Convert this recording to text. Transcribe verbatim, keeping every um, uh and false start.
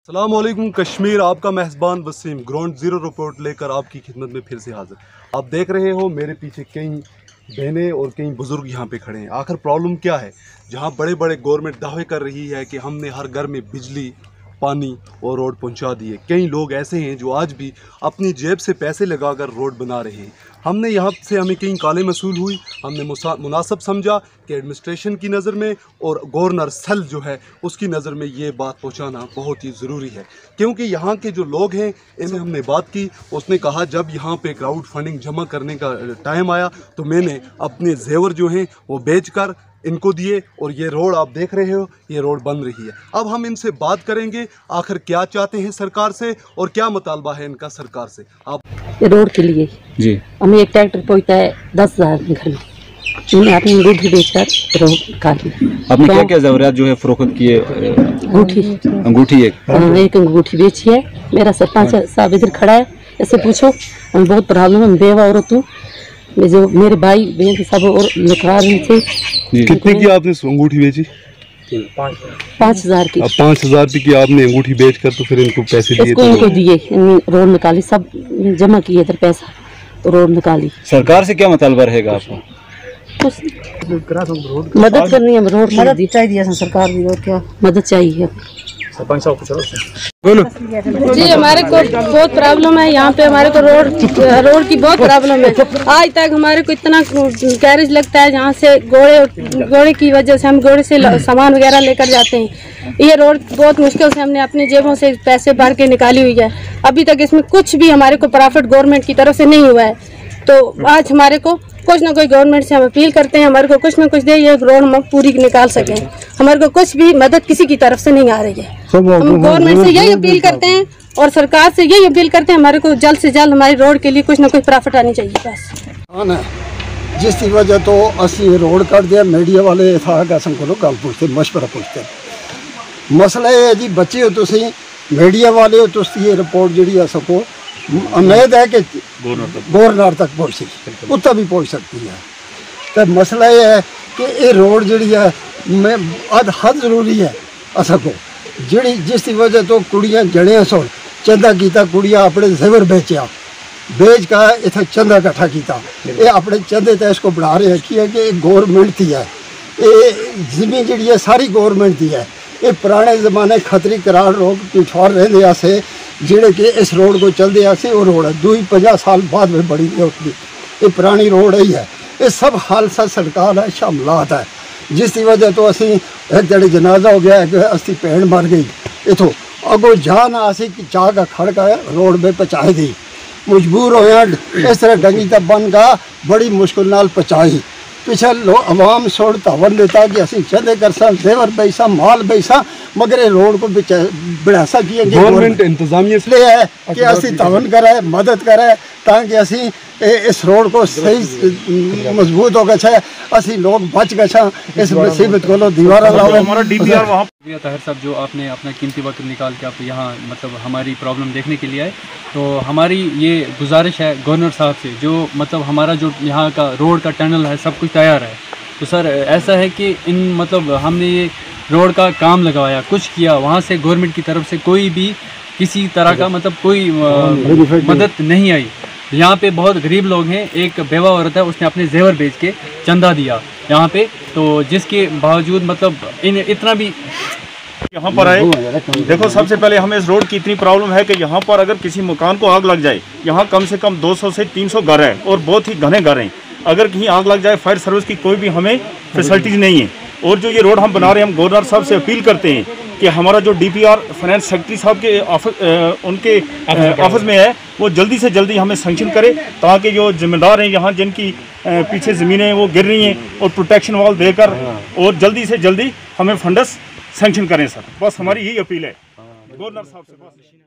अस्सलाम वालेकुम कश्मीर, आपका मेहज़बान वसीम ग्राउंड ज़ीरो रिपोर्ट लेकर आपकी खिदमत में फिर से हाज़िर। आप देख रहे हो मेरे पीछे कई बहनें और कई बुज़ुर्ग यहाँ पे खड़े हैं। आखिर प्रॉब्लम क्या है? जहाँ बड़े बड़े गवर्नमेंट दावे कर रही है कि हमने हर घर में बिजली, पानी और रोड पहुंचा दिए, कई लोग ऐसे हैं जो आज भी अपनी जेब से पैसे लगाकर रोड बना रहे हैं। हमने यहाँ से हमें कई काले मसूल हुई, हमने मुनासिब समझा कि एडमिनिस्ट्रेशन की नज़र में और गवर्नर सल जो है उसकी नज़र में ये बात पहुँचाना बहुत ही ज़रूरी है, क्योंकि यहाँ के जो लोग हैं इनसे हमने बात की। उसने कहा जब यहाँ पे क्राउड फंडिंग जमा करने का टाइम आया तो मैंने अपने जेवर जो हैं वो बेच कर इनको दिए और ये रोड आप देख रहे हो, ये रोड बन रही है। अब हम इनसे बात करेंगे आखिर क्या चाहते हैं सरकार से और क्या मुतालबा है इनका सरकार से। आप ये रोड के लिए जी हमें एक ट्रैक्टर पहुँचता है दस हजार घर में, मैंने अपनी अंगूठी बेचकर रोड काटी। आपने क्या क्या ज़रूरियात जो है फरोख्त किए? अंगूठी अंगूठी एक हाँ, एक अंगूठी बेची है। मेरा सरपंच साहब इधर खड़ा है, ऐसे पूछो हमें बहुत प्रॉब्लम है, बेवा औरत हूँ, जो मेरे भाई बहन सब और निकाल रहे थे। कितने की आपने अंगूठी बेची? पाँच हजार की। अब पाँच हजार की आपने अंगूठी बेच कर तो फिर इनको पैसे दिए? इसको इनको दिए, रोड निकाली, सब जमा किए इधर पैसा तो रोड निकाली। सरकार से क्या मुतालबा रहेगा आपको? कुछ मदद करनी है, रोड मदद चाहिए सरकार की, और क्या मदद चाहिए। सरपंच साहब कुछ बोलो जी। हमारे को बहुत प्रॉब्लम है यहाँ पे, हमारे को रोड रोड की बहुत प्रॉब्लम है। आज तक हमारे को इतना गैरेज लगता है जहाँ से घोड़े घोड़े की वजह से हम घोड़े से सामान वगैरह लेकर जाते हैं। ये रोड बहुत मुश्किल से हमने अपने जेबों से पैसे भर के निकाली हुई है। अभी तक इसमें कुछ भी हमारे को प्रॉफिट गवर्नमेंट की तरफ से नहीं हुआ है। तो आज हमारे को कुछ ना कोई गवर्नमेंट से हम अपील करते हैं, हमारे को कुछ ना कुछ दे, ये रोड हम पूरी निकाल सकें। हमारे को कुछ भी मदद किसी की तरफ से नहीं आ रही है। हम गवर्नमेंट से यही अपील करते हैं और सरकार से यही अपील करते हैं, हमारे को जल्द से जल्द हमारी रोड के लिए कुछ ना कुछ प्रॉफिट आनी चाहिए बस। जिसकी वजह तो असं रोड कर दिया, मीडिया वाले था को गल पूछते, मशवरा पूछते। मसला ये है जी, बच्चे हो तुसी, मीडिया वाले हो, तुम ये रिपोर्ट जी असको उम्मीद है कि गवर्नर तक पहुँची, उत्तर भी पहुँच सकती है। तो मसला ये है कि ये रोड जी है मैं अद हद जरूरी है असको, जी जिसकी वजह तो कुड़ियाँ जड़िया सो चंदा किया, कुड़ियाँ अपने जेवर बेचा, बेच कर इतना चंदा इकट्ठा किया, ये अपने चंदे तो इसको बढ़ा रहे हैं कि गौरमेंट की है, ये जमीन जी है सारी गौरमेंट की है। ये पुराने जमाने खतरी करार लोग पिछड़ रहे से जेड़े कि इस रोड को चलते आसे, वो रोड है दुई पचास साल बाद में बड़ी होती, ये पुरानी रोड ही है। ये सब हादसा सरकार है, शामलात है, जिसकी वजह तो असी एक जड़े जनाजा हो गया है, असी भैन मर गई, इतों अगो जा ना असी चाह का खड़का रोड में पहुँचाई दी, मजबूर होया इस तरह डंगी तक बन का बड़ी मुश्किल नाल पहुँचाई। पिछले लोग अवाम सोड़ तवन देता कि असी चंदे कर सा, जेवर पैसा, माल पैसा, मगर ये रोड को बढ़ासा किए गवर्नमेंट इंतजामिया इसलिए है कि असी तवन करे, मदद करे, ताकि असी इस रोड को सही मजबूत हो गए, असी लोग बच गए इस मुसीबत को दीवारा लाओ। हमारा डीपीआर वहाँ ताहिर साहब जो आपने अपना कीमती वक्त निकाल के आप यहाँ मतलब हमारी प्रॉब्लम देखने के लिए आए, तो हमारी ये गुजारिश है गवर्नर साहब से, जो मतलब हमारा जो यहाँ का रोड का टनल है सब कुछ तैयार है, तो सर ऐसा है कि इन मतलब हमने ये रोड का काम लगवाया, कुछ किया, वहाँ से गवर्नमेंट की तरफ से कोई भी किसी तरह का मतलब कोई मदद नहीं आई। यहाँ पे बहुत गरीब लोग हैं, एक बेवा औरत है, उसने अपने जेवर बेच के चंदा दिया यहाँ पे, तो जिसके बावजूद मतलब इन इतना भी यहाँ पर आए। देखो सबसे पहले हमें इस रोड की इतनी प्रॉब्लम है कि यहाँ पर अगर किसी मकान को आग लग जाए, यहाँ कम से कम दो सौ से तीन सौ घर है और बहुत ही घने घर हैं, अगर कहीं आग लग जाए फायर सर्विस की कोई भी हमें फैसिलिटीज़ नहीं है। और जो ये रोड हम बना रहे हैं, हम गवर्नर साहब से अपील करते हैं कि हमारा जो डीपीआर फाइनेंस सेक्रेटरी साहब के ऑफिस उनके ऑफिस में है, वो जल्दी से जल्दी हमें सैंक्शन करे, ताकि जो जिम्मेदार हैं यहाँ जिनकी पीछे ज़मीनें वो गिर रही हैं, और प्रोटेक्शन वॉल देकर और जल्दी से जल्दी हमें फंडस सैंक्शन करें सर। बस हमारी यही अपील है गवर्नर साहब से। बस